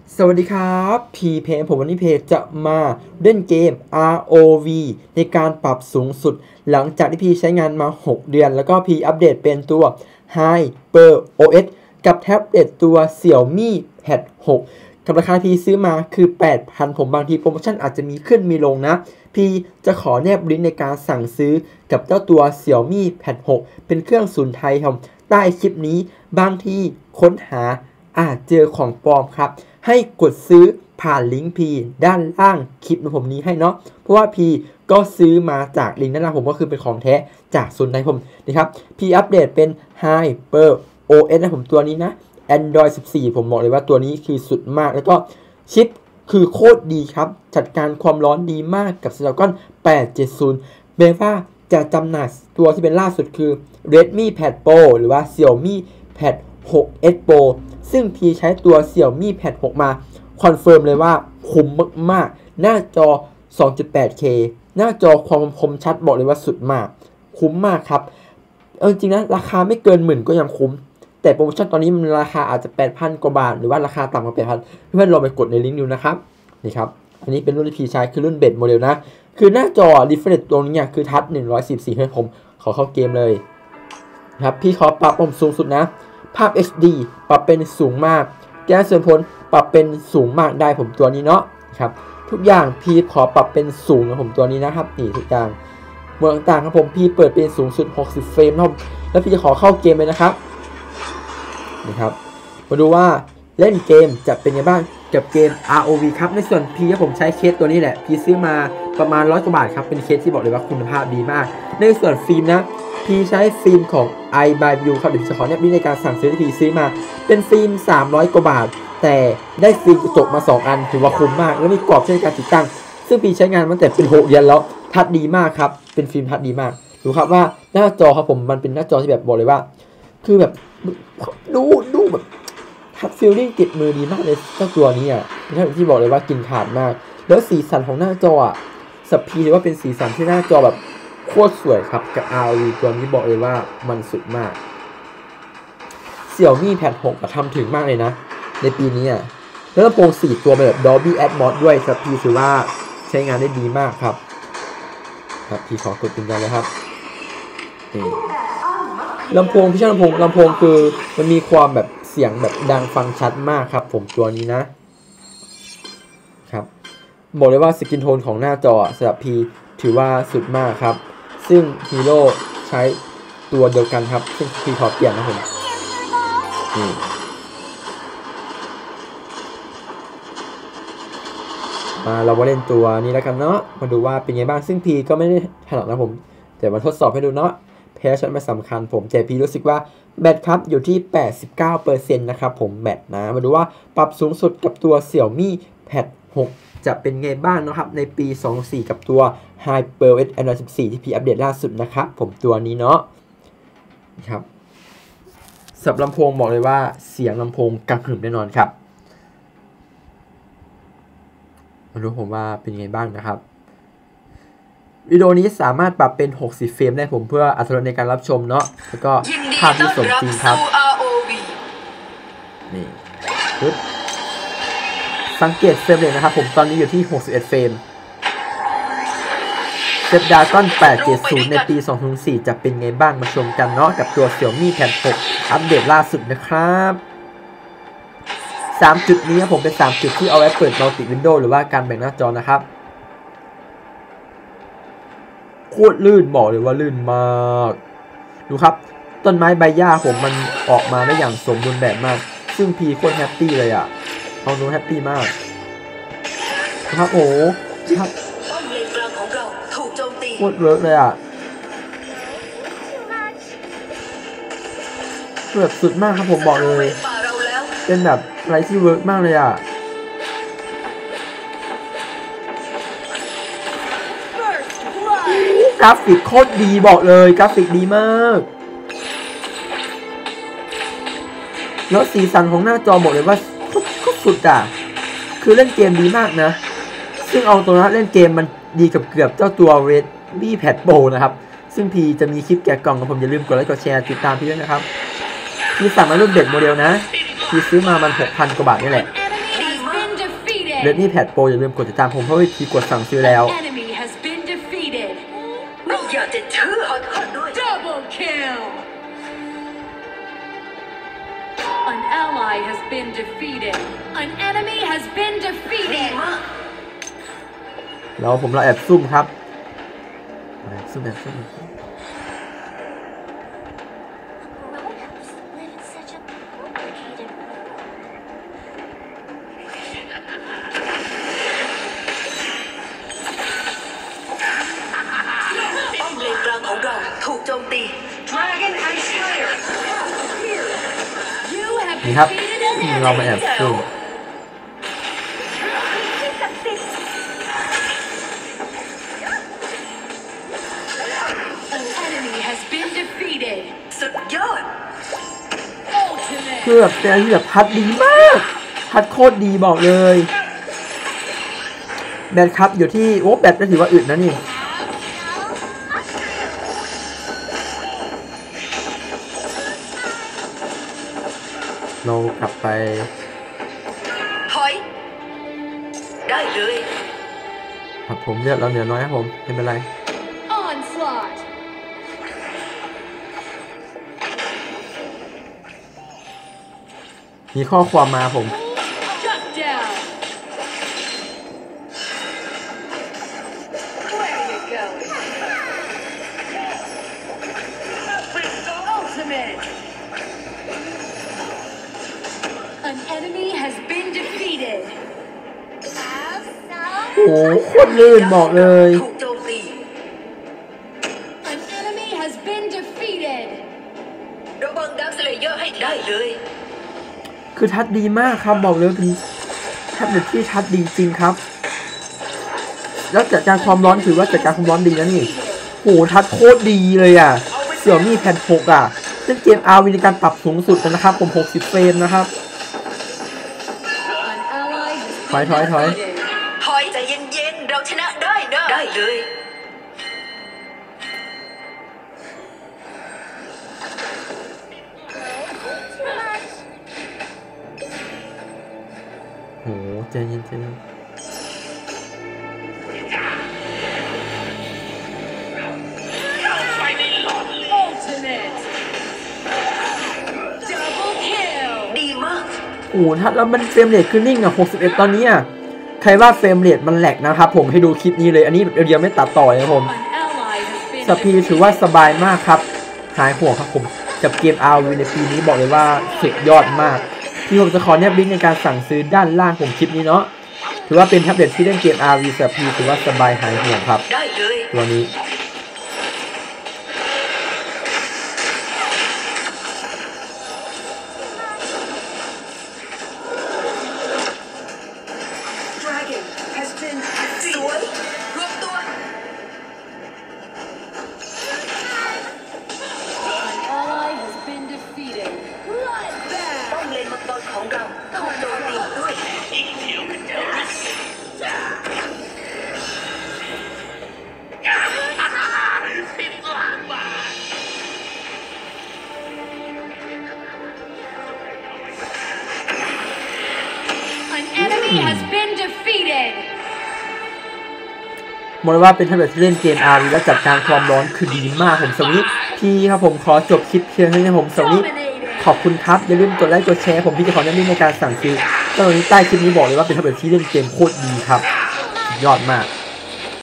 สวัสดีครับพีเพผมวันนี้เพจะมาเล่นเกม ROV ในการปรับสูงสุดหลังจากที่พีใช้งานมา6เดือนแล้วก็พีอัปเดตเป็นตัว HyperOS กับแท็บเล็ตตัว Xiaomi Pad 6กับราคาพีซื้อมาคือ 8,000 ผมบางทีโปรโมชั่นอาจจะมีขึ้นมีลงนะพีจะขอแนบลิงก์ในการสั่งซื้อกับเจ้าตัว Xiaomi Pad 6เป็นเครื่องศูนย์ไทยครับใต้คลิปนี้บางทีค้นหาอาจเจอของปลอมครับให้กดซื้อผ่านลิงก์พีด้านล่างคลิปของผมนี้ให้เนาะเพราะว่าพีก็ซื้อมาจากลิงก์ด้านล่างผมก็คือเป็นของแท้จากศูนย์ไทยผมนะครับพีอัปเดตเป็น HyperOS นะผมตัวนี้นะ Android 14 ผมบอกเลยว่าตัวนี้คือสุดมากแล้วก็ชิปคือโคตรดีครับจัดการความร้อนดีมากกับ Snapdragon 870แม้ว่าจะจำหน่ายตัวที่เป็นล่าสุดคือ Redmi Pad Pro หรือว่า Xiaomi Pad 6s Pro ซึ่งพี่ใช้ตัว Xiaomi Pad 6 มาคอนเฟิร์มเลยว่าคุ้มมากๆหน้าจอ 2.8K หน้าจอความคมชัดบอกเลยว่าสุดมากคุ้มมากครับจริงๆนะราคาไม่เกินหมื่นก็ยังคุ้มแต่โปรโมชั่นตอนนี้มันราคาอาจจะ 8,000 กว่าบาทหรือว่าราคาต่ำกว่า 8,000 เพื่อนลองไปกดในลิงก์ดูนะครับนี่ครับอันนี้เป็นรุ่นที่พี่ใช้คือรุ่นเบสโมเดลนะคือหน้าจอ refresh ตรงนี้คือทัช114ให้ผมขอเข้าเกมเลยครับพี่ขอปรับผมสูงสุดนะภาพ HD ปรับเป็นสูงมากแก้ส่วนผลปรับเป็นสูงมากได้ผมตัวนี้เนาะครับทุกอย่างพี่ขอปรับเป็นสูงนะผมตัวนี้นะครับนี่ทุกอย่างเมื่อต่างๆครับผมพี่เปิดเป็นสูงสุด60เฟรมครับแล้วพี่จะขอเข้าเกมเลยนะครับนี่ครับมาดูว่าเล่นเกมจะเป็นยังไงบ้างกับเกม ROV ครับในส่วนพี่ผมใช้เคสตัวนี้แหละพี่ซื้อมาประมาณ100 กว่าบาทครับเป็นเคสที่บอกเลยว่าคุณภาพดีมากในส่วนฟิล์มนะพี่ใช้ฟิล์มของ iBuyView ครับเดี๋ยวจะขอแนบลิงก์ในการสั่งซื้อที่พี่ซื้อมาเป็นฟิล์ม300 กว่าบาทแต่ได้ฟิล์มกระจกมา2อันถือว่าคุ้มมากแล้วมีกรอบใช้ในการติดตั้งซึ่งพี่ใช้งานมาแต่เป็น6 เดือนแล้วทัดดีมากครับเป็นฟิล์มทัดดีมากดูครับว่าหน้าจอครับผมมันเป็นหน้าจอที่แบบบอกเลยว่าคือแบบดูแบบทัดฟีลลิ่งติดมือดีมากเลยเจ้าตัวนี้อ่ะที่บอกเลยว่ากินขาดมากแล้วสีสันของหน้าจออ่ะสปีดว่าเป็นสีสันที่หน้าจอแบบโคตรสวยครับกับ ROV ตัวนี้บอกเลยว่ามันสุดมาก Xiaomi Pad 6ทำถึงมากเลยนะในปีนี้อ่ะแล้วลำโพง4 ตัวแบบ Dolby Atmos ด้วยสปีดถือว่าใช้งานได้ดีมากครับพี่ขอกดยืนยันเลยครับลำโพงพี่ชอบลำโพงคือมันมีความแบบเสียงแบบดังฟังชัดมากครับผมตัวนี้นะครับบอกเลยว่าสกินโทนของหน้าจอสำหรับพีถือว่าสุดมากครับซึ่งฮีโร่ใช้ตัวเดียวกันครับซึ่งพีขอเปลี่ยนนะผมเรามาเล่นตัวนี้แล้วกันเนาะมาดูว่าเป็นไงบ้างซึ่งพีก็ไม่ได้ถนัดนะผมแต่มาทดสอบให้ดูเนาะแพ้ช็อตไม่สำคัญผมแต่พีรู้สึกว่าแบตครับอยู่ที่ 89% นะครับผมแบตนะมาดูว่าปรับสูงสุดกับตัว Xiaomi Pad 6 จะเป็นไงบ้างนะครับในปี 24 กับตัว HyperOS Android 14 ที่พีอัปเดตล่าสุดนะครับผมตัวนี้เนาะครับสับลำโพงบอกเลยว่าเสียงลำโพงกังหึ่มแน่นอนครับมาดูผมว่าเป็นไงบ้างนะครับวิดีโอนี้สามารถปรับเป็น60เฟรมได้ผมเพื่ออรรถรสในการรับชมเนาะแล้วก็ภาพที่สมจริงครับนี่ปึ๊บสังเกตเฟรมเลยนะครับผมตอนนี้อยู่ที่61เฟรมSnapdragon 870ในปี2004จะเป็นไงบ้างมาชมกันเนาะกับตัว Xiaomi Pad 6อัปเดตล่าสุดนะครับ3 จุดนี้ผมเป็น3 จุดที่เอาไว้เปิด Multi Window หรือว่าการแบ่งหน้าจอนะครับโคตรลื่นบอกเลยว่าลื่นมากดูครับต้นไม้ใบหญ้าผมมันออกมาได้อย่างสมบูรณ์แบบมากซึ่งพีโคตรแฮปปี้เลยอ่ะเอาโน้แฮปปี้มากนะครับโอ้ครับโคตรเวิร์กเลยอ่ะแบบสุดมากครับผมบอกเลยเป็นแบบอะไรที่เวิร์กมากเลยอ่ะกราฟิกโคตรดีบอกเลยกราฟิกดีมากแล้วสีสันของหน้าจอบอกเลยว่าก็สุดอ่ะคือเล่นเกมดีมากนะซึ่งเอาตัวนั้นเล่นเกมมันดีกับเกือบเจ้าตัว Redmi Pad Pro นะครับซึ่งพีจะมีคลิปแกะกล่องกับผมอย่าลืมกดไลค์กดแชร์ติดตามพี่ด้วยนะครับพี่สั่งมารุ่นเด็ดโมเดลนะพี่ซื้อมามัน 6,000 กว่าบาทนี่แหละเรดนี่แพดโปรอย่าลืมกดติดตามผมเพราะวิธีกดสั่งซื้อแล้วไม่อยากจะเชื่อขอโทษด้วย Double kill An ally has been defeated An enemy has been defeated แล้วผมแอบซุ่มครับแอบซุ่มของเราถูกโจมตี Dragon and Slayer นี่ครับเรามาแอบซุ่ม An enemy has been defeated สุดยอดคือแบบเป็นที่แบบพัดดีมากพัดโคตรดีบอกเลยแบตครับอยู่ที่โอ้แบตก็ถือว่าอึดนะนี่เรากลับไปถอยได้เลยครับผมเลือดเราเหลือน้อยครับผมไม่เป็นไรมีข้อความมาผมโอ้โคตรลื่นบอกเลยถูกโจมตี An enemy has been defeated ระวังดักสเลเยอร์ให้ได้เลยคือทัดดีมากครับบอกเลยเป็นแท็บเล็ตที่ทัดดีจริงครับแล้วจัดการความร้อนถือว่าจัดการความร้อนดีนะนี่โหทัดโคตรดีเลยอ่ะเสี่ยวมี่แพด6อ่ะซึ่งเกม RV ในการปรับสูงสุดนะครับผม60เฟรมนะครับถอยใจเย็นๆเราชนะได้นะได้เลยโหใจเย็นดีมากโอ้ถ้าแล้วมันเฟรมเรทขึ้นนิ่งอ่ะ61ตอนนี้อ่ะใครว่าเฟรมเรทมันแหลกนะครับผมให้ดูคลิปนี้เลยอันนี้เดียวไม่ตัดต่อเลยครับผมสปีดถือว่าสบายมากครับหายห่วงครับผมกับเกม RV ในปีนี้บอกเลยว่าสุดยอดมากที่ผมจะขอแนบลิงก์ในการสั่งซื้อด้านล่างผมคลิปนี้เนาะถือว่าเป็นแท็บเล็ตที่เล่นเกม RV สปีดถือว่าสบายหายห่วงครับตัวนี้บอกเลยว่าเป็นแท็บเล็ตที่เล่นเกม RV และจัดการความร้อนคือดีมากผมสวิตพี่ครับผมขอจบคลิปเพียงเท่านี้ผมสวิตขอบคุณครับอย่าลืมกดไลค์กดแชร์ผมพี่จะขอแนะนำในการสั่งซื้อตอนนี้ใต้คลิปนี้บอกเลยว่าเป็นแท็บเล็ตที่เล่นเกมโคตรดีครับยอดมาก